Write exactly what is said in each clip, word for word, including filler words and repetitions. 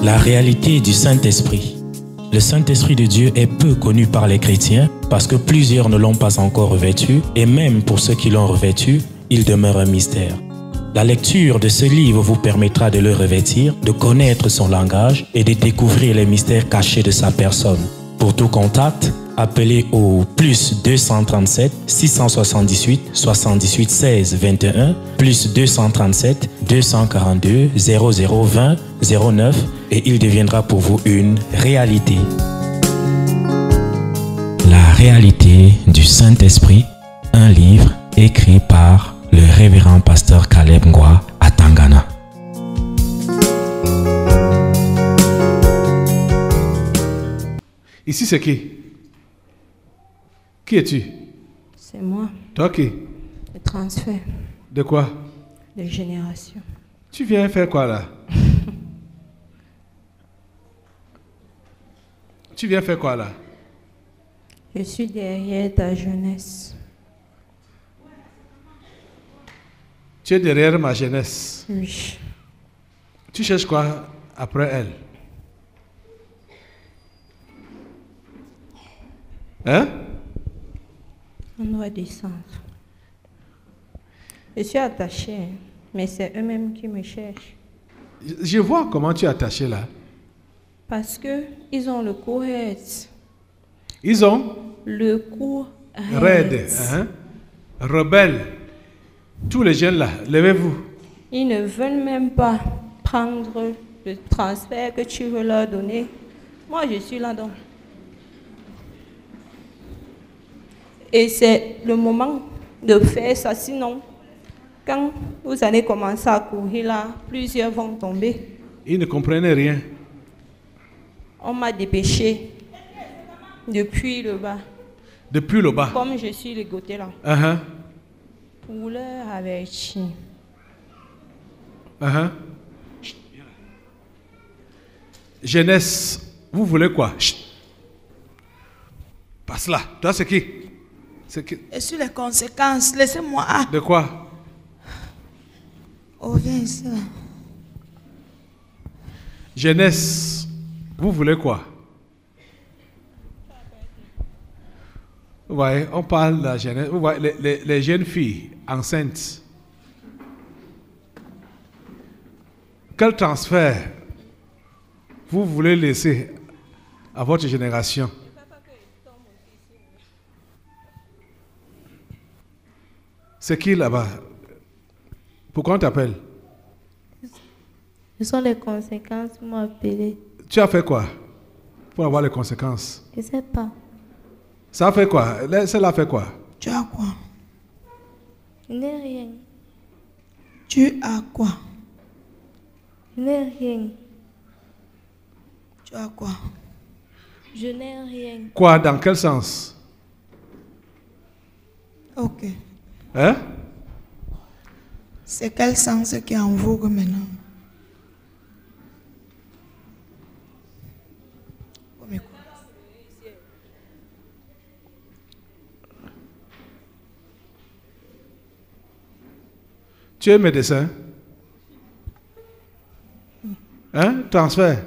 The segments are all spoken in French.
La réalité du Saint-Esprit. Le Saint-Esprit de Dieu est peu connu par les chrétiens parce que plusieurs ne l'ont pas encore revêtu et même pour ceux qui l'ont revêtu, il demeure un mystère. La lecture de ce livre vous permettra de le revêtir, de connaître son langage et de découvrir les mystères cachés de sa personne. Pour tout contact, appelez au plus deux cent trente-sept, six cent soixante-dix-huit, soixante-dix-huit, seize, vingt et un, plus deux cent trente-sept, deux cent quarante-deux, zéro zéro, vingt, zéro neuf et il deviendra pour vous une réalité. La réalité du Saint-Esprit, un livre écrit par le révérend pasteur Caleb Ngwa à Tangana. Ici, c'est qui? Qui es-tu? C'est moi. Toi qui? Le transfert. De quoi? De génération. Tu viens faire quoi là? Tu viens faire quoi là? Je suis derrière ta jeunesse. Tu es derrière ma jeunesse. Oui. Tu cherches quoi après elle? Hein? On doit descendre. Je suis attachée, mais c'est eux-mêmes qui me cherchent. Je vois comment tu es attaché là. Parce que ils ont le cou raide. Ils ont le cou raide. Raide, hein? Rebelle. Tous les jeunes là, levez-vous. Ils ne veulent même pas prendre le transfert que tu veux leur donner. Moi, je suis là-dedans. Et c'est le moment de faire ça. Sinon, quand vous allez commencer à courir là, plusieurs vont tomber. Ils ne comprenaient rien. On m'a dépêché depuis le bas. Depuis le bas. Comme je suis le côté là. Uh-huh. Pour leur avertir. Uh-huh. Jeunesse, vous voulez quoi? Chut. Passe là. Toi, c'est qui? C'est qui? Et sur les conséquences, laissez-moi. De quoi? Oh, viens ici. Jeunesse, vous voulez quoi? Vous voyez, on parle de la jeunesse. Vous voyez, les, les, les jeunes filles enceintes. Quel transfert vous voulez laisser à votre génération? C'est qui là-bas? Pourquoi on t'appelle? Ce sont les conséquences qui m'ont appelé. Tu as fait quoi pour avoir les conséquences? Je ne sais pas. Ça a fait quoi? Celle-là a fait quoi? Tu as quoi? Je n'ai rien. Tu as quoi? Je n'ai rien. Tu as quoi? Je n'ai rien. Quoi? Dans quel sens? Ok. Hein? C'est quel sens qui est en vogue maintenant? Tu es médecin? Hein? Transfert?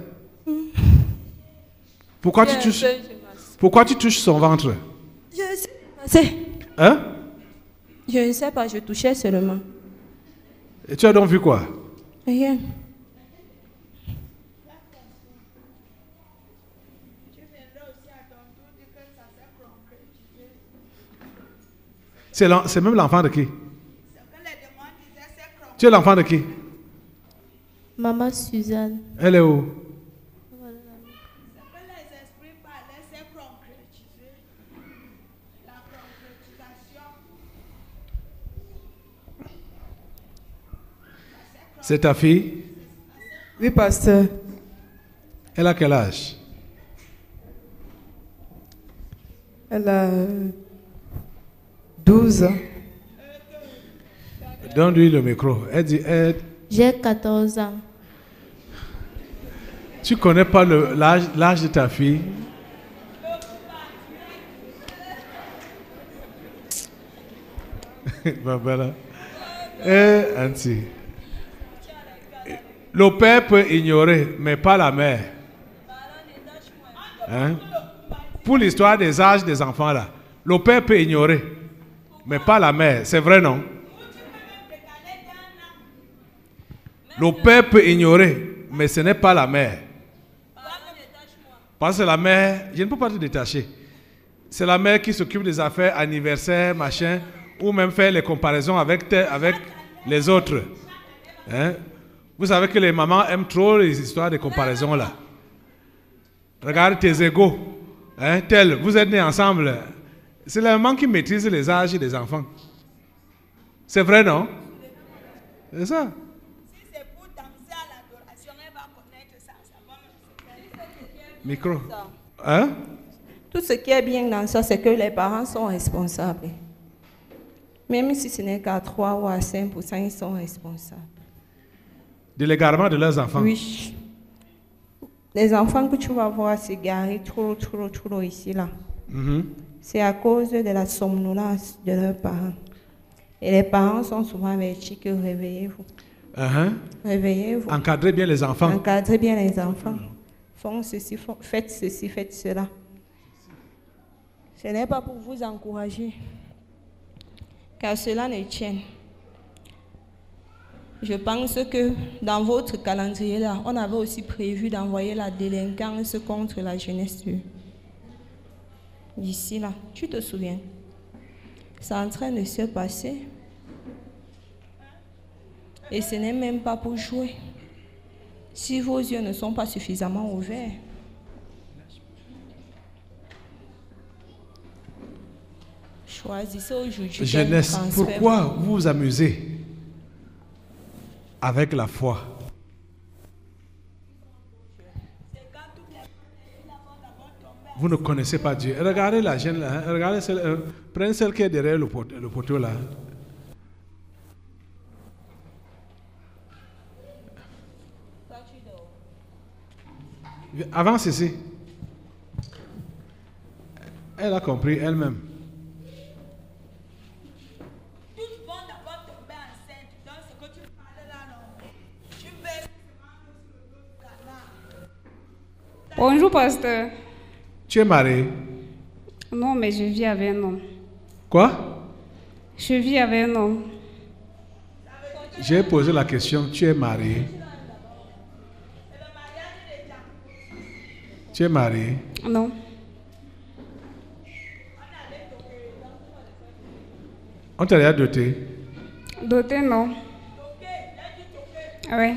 Pourquoi tu touches, pourquoi tu touches son ventre? Je sais. Hein? Je ne sais pas, je touchais seulement. Et tu as donc vu quoi? Rien. C'est même l'enfant de qui? Tu es l'enfant de qui? Maman Suzanne. Elle est où? C'est ta fille? Oui, pasteur. Elle a quel âge? Elle a douze ans. Donne-lui le micro. Elle dit, elle... J'ai quatorze ans. Tu connais pas l'âge de ta fille? Babala. Eh, Auntie. Le père peut ignorer, mais pas la mère. Hein? Pour l'histoire des âges des enfants, là, le père peut ignorer, mais pas la mère. C'est vrai, non? Le père peut ignorer, mais ce n'est pas la mère. Parce que la mère, je ne peux pas te détacher. C'est la mère qui s'occupe des affaires, anniversaires, machin, ou même faire les comparaisons avec, avec les autres. Hein? Vous savez que les mamans aiment trop les histoires de comparaison là. Regarde tes égaux. Hein, tel, vous êtes nés ensemble. C'est la maman qui maîtrise les âges des enfants. C'est vrai, non? C'est ça. Si c'est pour danser à l'adoration, elle va connaître ça. Ça va me... Micro. Hein? Tout ce qui est bien dans ça, c'est que les parents sont responsables. Même si ce n'est qu'à trois ou à cinq pour cent, ils sont responsables. De l'égarement de leurs enfants? Oui. Les enfants que tu vas voir s'égarer trop, trop, trop ici, là. Mm-hmm. C'est à cause de la somnolence de leurs parents. Et les parents sont souvent avertis que réveillez-vous. Uh-huh. Réveillez-vous. Encadrez bien les enfants. Encadrez bien les enfants. Font ceci, font, faites ceci, faites cela. Ce n'est pas pour vous encourager, car cela ne tient. Je pense que dans votre calendrier là, on avait aussi prévu d'envoyer la délinquance contre la jeunesse d'ici là. Tu te souviens? C'est en train de se passer. Et ce n'est même pas pour jouer. Si vos yeux ne sont pas suffisamment ouverts, choisissez aujourd'hui. Jeunesse, pourquoi vous vous amusez avec la foi? Vous ne connaissez pas Dieu. Regardez la jeune là. Hein? Regardez celle, euh, prenez celle qui est derrière le poteau, le poteau là. Avance ici. Elle a compris elle-même. Bonjour, pasteur. Tu es marié? Non, mais je vis avec un homme. Quoi? Je vis avec un homme. J'ai posé la question, tu es marié? Tu es marié? Non. On t'a déjà doté? Doté, non. Oui.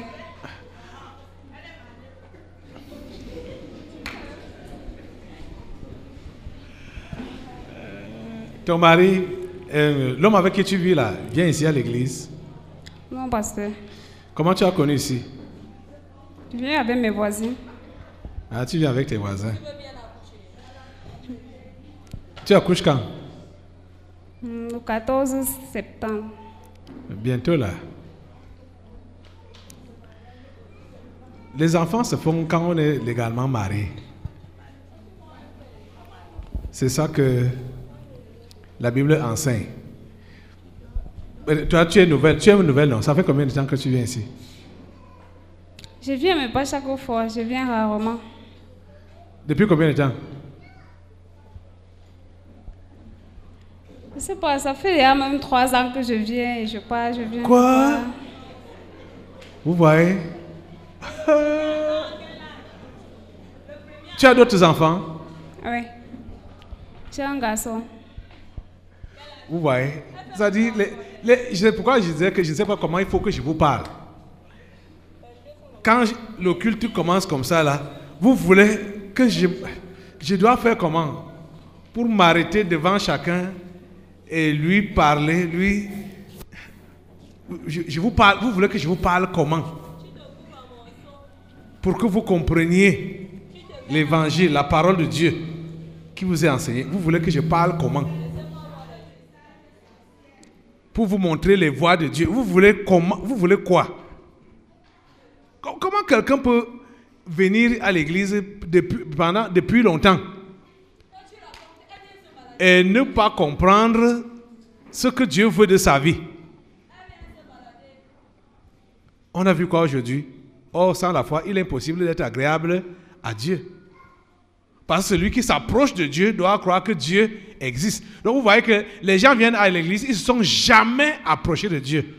Ton mari, euh, l'homme avec qui tu vis là, vient ici à l'église? Non, pasteur. Comment tu as connu ici? Je viens avec mes voisins. Ah, tu viens avec tes voisins. Tu accouches quand? Le quatorze septembre. Bientôt là. Les enfants se font quand on est légalement marié. C'est ça que la Bible enseigne. Toi, tu es nouvelle. Tu es nouvelle, non? Ça fait combien de temps que tu viens ici? Je viens, mais pas chaque fois. Je viens rarement. Depuis combien de temps? Je sais pas, ça fait il y a même trois ans que je viens et je pars, je viens. Quoi? Vous voyez? Tu as d'autres enfants? Oui. J'ai un garçon. Vous voyez? Ça dit, les, les, je sais pourquoi je disais que je ne sais pas comment il faut que je vous parle. Quand je, le culte commence comme ça, là, vous voulez que je... Je dois faire comment? Pour m'arrêter devant chacun et lui parler, lui... Je, je vous parle, vous voulez que je vous parle comment? Pour que vous compreniez l'évangile, la parole de Dieu qui vous est enseignée. Vous voulez que je parle comment? Pour vous montrer les voies de Dieu. Vous voulez comment? Vous voulez quoi? Comment quelqu'un peut venir à l'église depuis, pendant, depuis longtemps et ne pas comprendre ce que Dieu veut de sa vie? On a vu quoi aujourd'hui? Or, sans la foi, il est impossible d'être agréable à Dieu. Parce que celui qui s'approche de Dieu doit croire que Dieu existe. Donc vous voyez que les gens viennent à l'église, ils ne se sont jamais approchés de Dieu.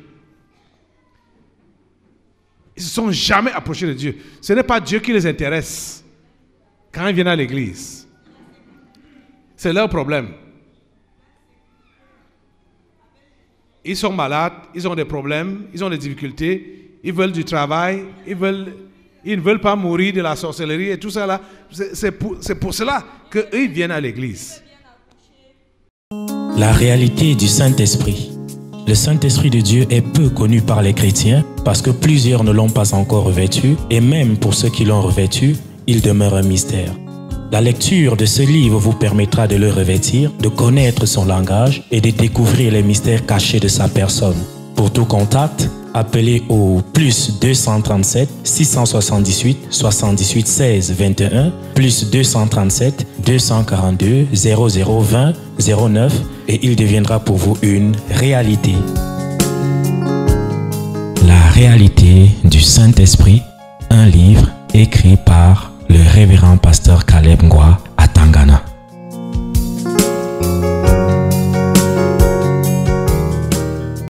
Ils ne se sont jamais approchés de Dieu. Ce n'est pas Dieu qui les intéresse quand ils viennent à l'église. C'est leur problème. Ils sont malades, ils ont des problèmes, ils ont des difficultés, ils veulent du travail, ils, veulent, ils ne veulent pas mourir de la sorcellerie et tout ça là. C'est pour, c'est pour cela qu'eux viennent à l'église. La réalité du Saint-Esprit. Le Saint-Esprit de Dieu est peu connu par les chrétiens parce que plusieurs ne l'ont pas encore revêtu et même pour ceux qui l'ont revêtu, il demeure un mystère. La lecture de ce livre vous permettra de le revêtir, de connaître son langage et de découvrir les mystères cachés de sa personne. Pour tout contact, appelez au plus deux cent trente-sept, six cent soixante-dix-huit, soixante-dix-huit, seize, vingt et un, plus deux cent trente-sept, deux cent quarante-deux, zéro zéro, vingt, zéro neuf et il deviendra pour vous une réalité. La réalité du Saint-Esprit, un livre écrit par le révérend pasteur Caleb Ngwa